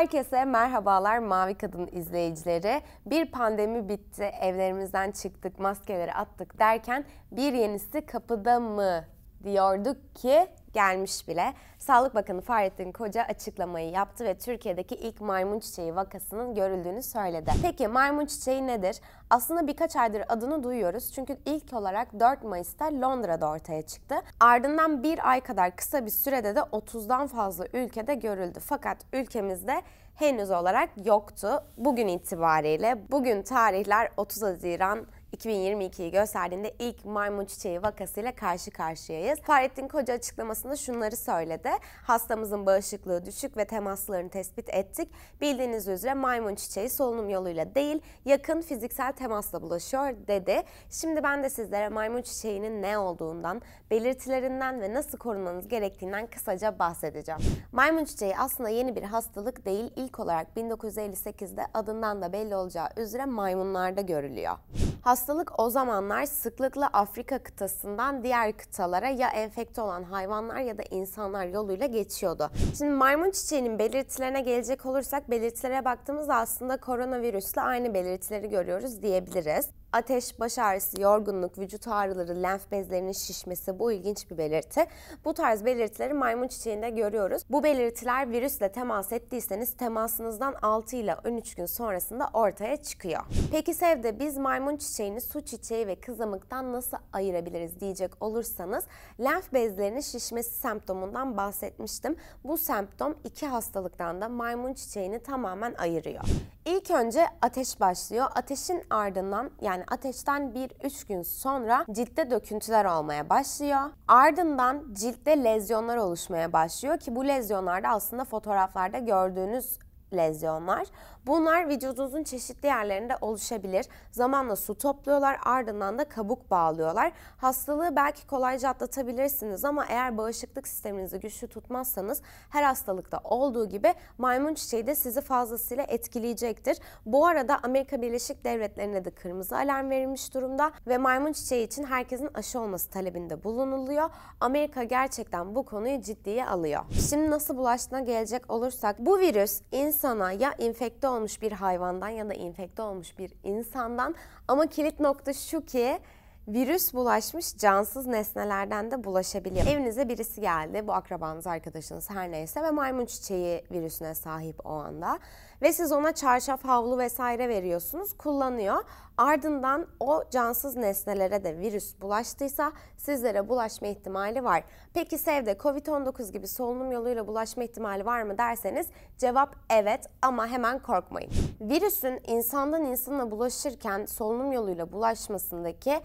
Herkese merhabalar Mavi Kadın izleyicileri. Bir pandemi bitti, evlerimizden çıktık, maskeleri attık derken bir yenisi kapıda mı diyorduk ki gelmiş bile. Sağlık Bakanı Fahrettin Koca açıklamayı yaptı ve Türkiye'deki ilk maymun çiçeği vakasının görüldüğünü söyledi. Peki maymun çiçeği nedir? Aslında birkaç aydır adını duyuyoruz çünkü ilk olarak 4 Mayıs'ta Londra'da ortaya çıktı. Ardından bir ay kadar kısa bir sürede de 30'dan fazla ülkede görüldü. Fakat ülkemizde henüz olarak yoktu. Bugün itibariyle, bugün tarihler 30 Haziran 2022'yi gösterdiğinde ilk maymun çiçeği vakasıyla karşı karşıyayız. Fahrettin Koca açıklamasında şunları söyledi. Hastamızın bağışıklığı düşük ve temaslarını tespit ettik. Bildiğiniz üzere maymun çiçeği solunum yoluyla değil, yakın fiziksel temasla bulaşıyor dedi. Şimdi ben de sizlere maymun çiçeğinin ne olduğundan, belirtilerinden ve nasıl korunmanız gerektiğinden kısaca bahsedeceğim. Maymun çiçeği aslında yeni bir hastalık değil. İlk olarak 1958'de adından da belli olacağı üzere maymunlarda görülüyor. Hastalık o zamanlar sıklıkla Afrika kıtasından diğer kıtalara ya enfekte olan hayvanlar ya da insanlar yoluyla geçiyordu. Şimdi maymun çiçeğinin belirtilerine gelecek olursak belirtilere baktığımızda aslında koronavirüsle aynı belirtileri görüyoruz diyebiliriz. Ateş, baş ağrısı, yorgunluk, vücut ağrıları, lenf bezlerinin şişmesi bu ilginç bir belirti. Bu tarz belirtileri maymun çiçeğinde görüyoruz. Bu belirtiler virüsle temas ettiyseniz temasınızdan 6 ile 13 gün sonrasında ortaya çıkıyor. Peki Sevde biz maymun çiçeğini su çiçeği ve kızamıktan nasıl ayırabiliriz diyecek olursanız lenf bezlerinin şişmesi semptomundan bahsetmiştim. Bu semptom iki hastalıktan da maymun çiçeğini tamamen ayırıyor. İlk önce ateş başlıyor. Ateşin ardından yani ateşten 1-3 gün sonra ciltte döküntüler olmaya başlıyor. Ardından ciltte lezyonlar oluşmaya başlıyor ki bu lezyonlar da aslında fotoğraflarda gördüğünüz lezyonlar. Bunlar vücudunuzun çeşitli yerlerinde oluşabilir. Zamanla su topluyorlar, ardından da kabuk bağlıyorlar. Hastalığı belki kolayca atlatabilirsiniz ama eğer bağışıklık sisteminizi güçlü tutmazsanız her hastalıkta olduğu gibi maymun çiçeği de sizi fazlasıyla etkileyecektir. Bu arada Amerika Birleşik Devletleri'ne de kırmızı alarm verilmiş durumda ve maymun çiçeği için herkesin aşı olması talebinde bulunuluyor. Amerika gerçekten bu konuyu ciddiye alıyor. Şimdi nasıl bulaştığına gelecek olursak bu virüs insana ya infekte olmuş bir hayvandan ya da infekte olmuş bir insandan ama kilit nokta şu ki virüs bulaşmış cansız nesnelerden de bulaşabiliyor. Evinize birisi geldi, bu akrabanız, arkadaşınız her neyse ve maymun çiçeği virüsüne sahip o anda ve siz ona çarşaf, havlu vesaire veriyorsunuz, kullanıyor. Ardından o cansız nesnelere de virüs bulaştıysa sizlere bulaşma ihtimali var. Peki Sevde COVID-19 gibi solunum yoluyla bulaşma ihtimali var mı derseniz cevap evet ama hemen korkmayın. Virüsün insandan insana bulaşırken solunum yoluyla bulaşmasındaki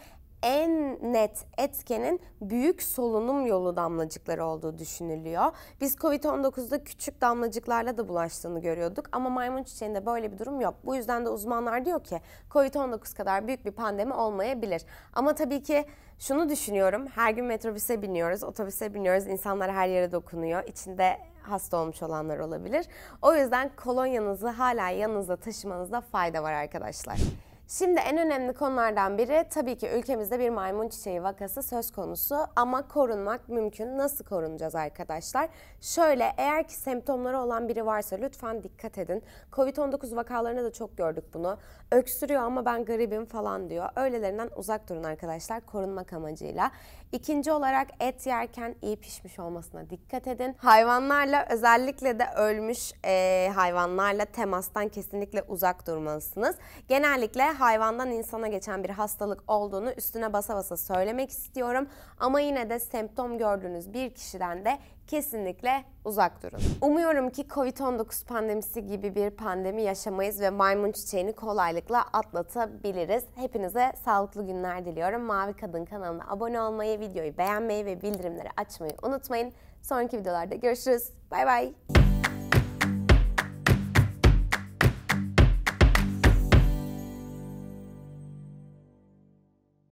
en net etkenin büyük solunum yolu damlacıkları olduğu düşünülüyor. Biz COVID-19'da küçük damlacıklarla da bulaştığını görüyorduk ama maymun çiçeğinde böyle bir durum yok. Bu yüzden de uzmanlar diyor ki COVID-19 kadar büyük bir pandemi olmayabilir. Ama tabii ki şunu düşünüyorum, her gün metrobüse biniyoruz, otobüse biniyoruz, insanlar her yere dokunuyor, içinde hasta olmuş olanlar olabilir. O yüzden kolonyanızı hala yanınızda taşımanızda fayda var arkadaşlar. Şimdi en önemli konulardan biri tabii ki ülkemizde bir maymun çiçeği vakası söz konusu ama korunmak mümkün. Nasıl korunacağız arkadaşlar? Şöyle, eğer ki semptomları olan biri varsa lütfen dikkat edin. Covid-19 vakalarında da çok gördük bunu. Öksürüyor ama ben gribim falan diyor. Öylelerinden uzak durun arkadaşlar korunmak amacıyla. İkinci olarak et yerken iyi pişmiş olmasına dikkat edin. Hayvanlarla özellikle de ölmüş hayvanlarla temastan kesinlikle uzak durmalısınız. Genellikle hayvandan insana geçen bir hastalık olduğunu üstüne basa basa söylemek istiyorum. Ama yine de semptom gördüğünüz bir kişiden de kesinlikle uzak durun. Umuyorum ki Covid-19 pandemisi gibi bir pandemi yaşamayız ve maymun çiçeğini kolaylıkla atlatabiliriz. Hepinize sağlıklı günler diliyorum. Mavi Kadın kanalına abone olmayı, videoyu beğenmeyi ve bildirimleri açmayı unutmayın. Sonraki videolarda görüşürüz. Bay bay.